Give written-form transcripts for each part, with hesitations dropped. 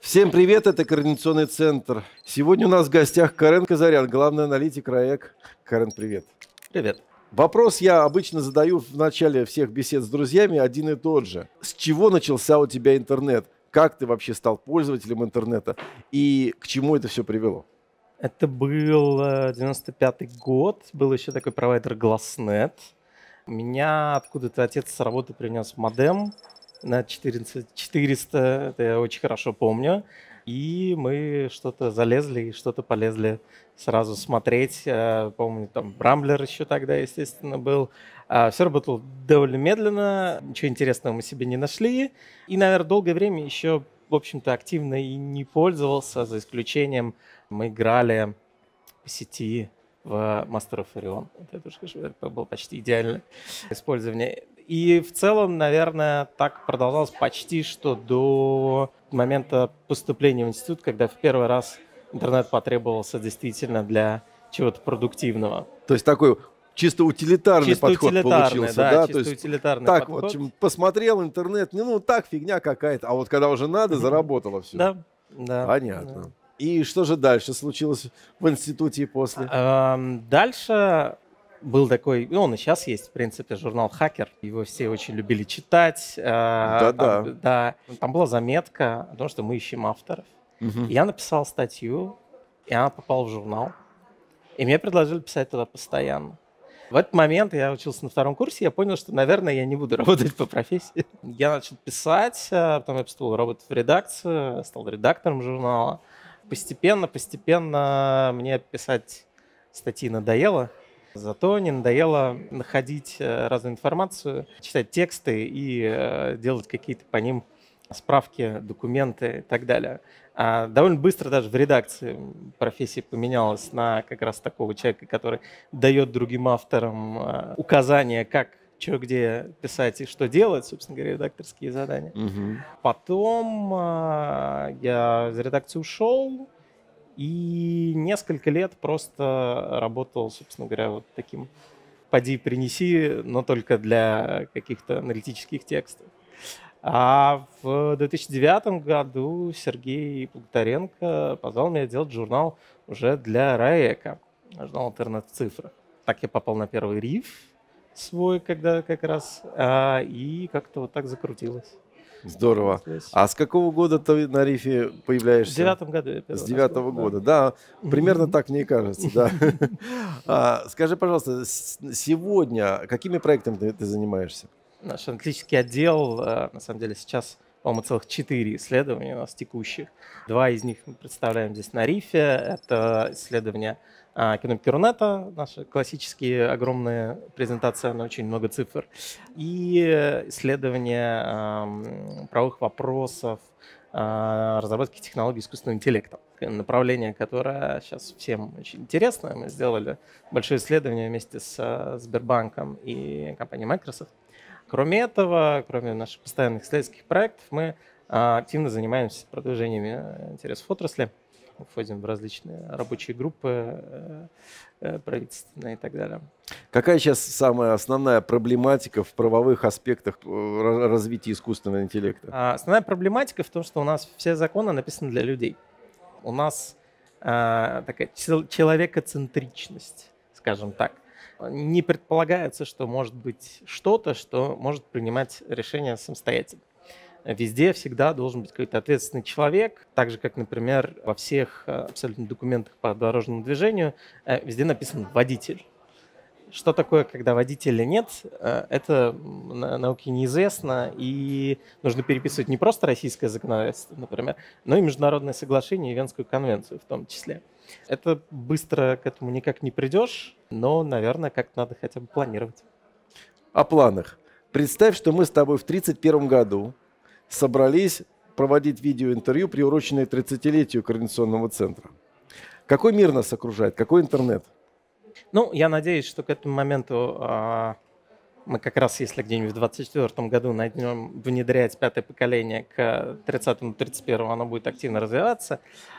Всем привет, это Координационный центр. Сегодня у нас в гостях Карен Казарян, главный аналитик РАЭК. Карен, привет. Привет. Вопрос я обычно задаю в начале всех бесед с друзьями один и тот же. С чего начался у тебя интернет? Как ты вообще стал пользователем интернета? И к чему это все привело? Это был 95-й год, был еще такой провайдер Glassnet. Меня откуда-то отец с работы принес модем на 400, это я очень хорошо помню. И мы что-то залезли и что-то полезли сразу смотреть. Помню, там Рамблер еще тогда, естественно, был. Все работало довольно медленно, ничего интересного мы себе не нашли. И, наверное, долгое время еще, в общем-то, активно и не пользовался, за исключением мы играли по сети в Master of Orion. Это было почти идеальное использование. И в целом, наверное, так продолжалось почти что до момента поступления в институт, когда в первый раз интернет потребовался действительно для чего-то продуктивного. То есть такой чисто утилитарный подход получился, да? То есть утилитарный так подход. вот, посмотрел интернет, так, фигня какая-то, а вот когда уже надо, заработало все. Да. Понятно. Да. И что же дальше случилось в институте и после? Дальше был такой, он и сейчас есть, в принципе, журнал «Хакер». Его все очень любили читать. Да-да. Там была заметка о том, что мы ищем авторов. Мгм. Я написал статью, и она попала в журнал. И мне предложили писать туда постоянно. В этот момент я учился на втором курсе, я понял, что, наверное, я не буду работать по профессии. Я начал писать, потом я поступил работать в редакцию, стал редактором журнала. Постепенно мне писать статьи надоело, зато не надоело находить разную информацию, читать тексты и делать какие-то по ним справки, документы и так далее. Довольно быстро даже в редакции профессия поменялась на как раз такого человека, который дает другим авторам указания, как, что, где писать и что делать, собственно говоря, редакторские задания. Мгм. Потом я из редакции ушел и несколько лет просто работал, собственно говоря, вот таким «поди принеси», но только для каких-то аналитических текстов. А в 2009 году Сергей Богатаренко позвал меня делать журнал уже для РАЭКа, журнал «Интернет в цифрах». Так я попал на первый риф свой, когда как раз, и как-то вот так закрутилось. Здорово. Здесь. А с какого года ты на рифе В появляешься? 2009 году я первый С раз 9-го был, года, да. Примерно Мгм. так мне и кажется, да. Скажи, пожалуйста, сегодня какими проектами ты занимаешься? Наш аналитический отдел, на самом деле, сейчас, по-моему, целых 4 исследования у нас текущих. 2 из них мы представляем здесь на рифе. Это исследования экономики Рунета, наши классические огромные презентации на очень много цифр, и исследования правовых вопросов, разработки технологий искусственного интеллекта. Направление, которое сейчас всем очень интересно. Мы сделали большое исследование вместе с Сбербанком и компанией Microsoft. Кроме этого, кроме наших постоянных исследовательских проектов, мы активно занимаемся продвижением интересов отрасли, входим в различные рабочие группы правительственные и так далее. Какая сейчас самая основная проблематика в правовых аспектах развития искусственного интеллекта? Основная проблематика в том, что у нас все законы написаны для людей. У нас такая человекоцентричность, скажем так. Не предполагается, что может быть что-то, что может принимать решения самостоятельно. Везде всегда должен быть какой-то ответственный человек, так же, как, например, во всех абсолютно документах по дорожному движению везде написан водитель. Что такое, когда водителя нет, это науке неизвестно, и нужно переписывать не просто российское законодательство, например, но и международное соглашение и Венскую конвенцию в том числе. Это быстро к этому никак не придешь, но, наверное, как-то надо хотя бы планировать. О планах. Представь, что мы с тобой в 1931 году собрались проводить видеоинтервью, приуроченное 30-летию Координационного центра. Какой мир нас окружает? Какой интернет? Ну, я надеюсь, что к этому моменту мы как раз, если где-нибудь в 2024 году начнем внедрять 5-е поколение, к 30-31 оно будет активно развиваться.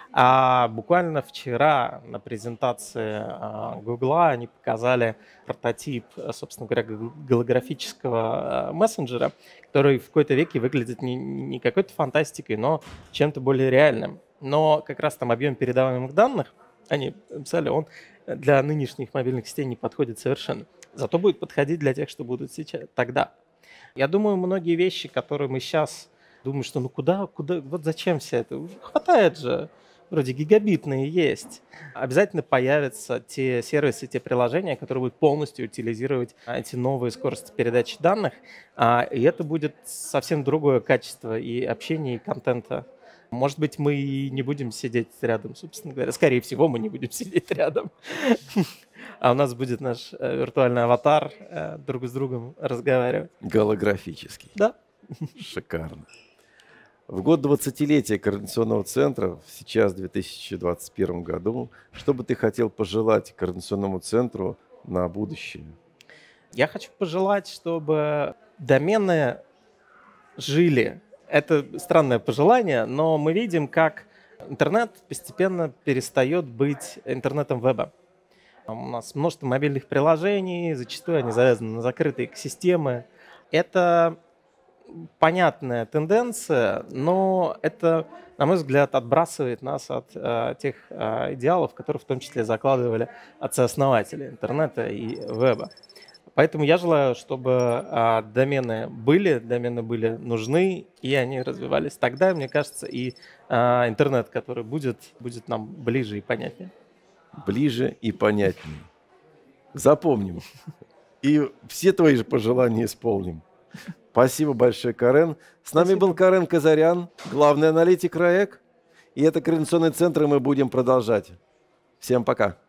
А буквально вчера на презентации Гугла они показали прототип, собственно говоря, голографического мессенджера, который в какой-то веке выглядит не какой-то фантастикой, но чем-то более реальным. Но как раз там объем передаваемых данных, они писали, он для нынешних мобильных сетей не подходит совершенно. Зато будет подходить для тех, что будут сейчас, тогда. Я думаю, многие вещи, которые мы сейчас думаем, что ну куда, вот зачем все это? Хватает же, вроде гигабитные есть. Обязательно появятся те сервисы, те приложения, которые будут полностью утилизировать эти новые скорости передачи данных. И это будет совсем другое качество и общения, и контента. Может быть, мы и не будем сидеть рядом, собственно говоря. Скорее всего, мы не будем сидеть рядом. А у нас будет наш виртуальный аватар друг с другом разговаривать. Голографический. Да. Шикарно. В год 20-летия Координационного центра, сейчас, в 2021 году, что бы ты хотел пожелать Координационному центру на будущее? Я хочу пожелать, чтобы домены жили. Это странное пожелание, но мы видим, как интернет постепенно перестает быть интернетом веба. У нас множество мобильных приложений, зачастую они завязаны на закрытые экосистемы. Это понятная тенденция, но это, на мой взгляд, отбрасывает нас от тех идеалов, которые в том числе закладывали отцы-основатели интернета и веба. Поэтому я желаю, чтобы домены были нужны, и они развивались. Тогда, мне кажется, и интернет, который будет нам ближе и понятнее. Ближе и понятнее. Запомним. И все твои же пожелания исполним. Спасибо большое, Карен. С нами был Карен Казарян, главный аналитик РАЭК. И это Координационный центр, и мы будем продолжать. Всем пока.